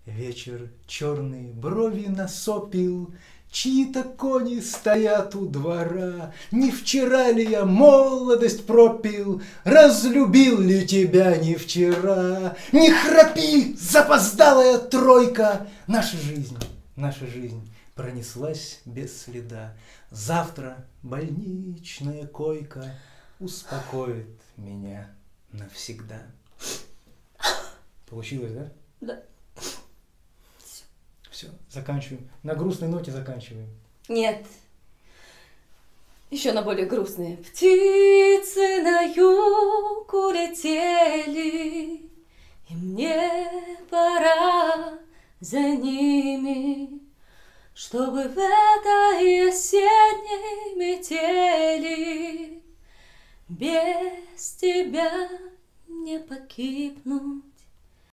Вечер черные брови насопил, чьи-то кони стоят у двора. Не вчера ли я молодость пропил, разлюбил ли тебя не вчера? Не храпи, запоздалая тройка, наша жизнь пронеслась без следа. Завтра больничная койка успокоит меня навсегда. Получилось, да? Да. Все, заканчиваем. На грустной ноте заканчиваем. Нет. Еще на более грустные. Птицы на юг улетели, и мне пора за ними, чтобы в этой осенней метели без тебя не погибнуть.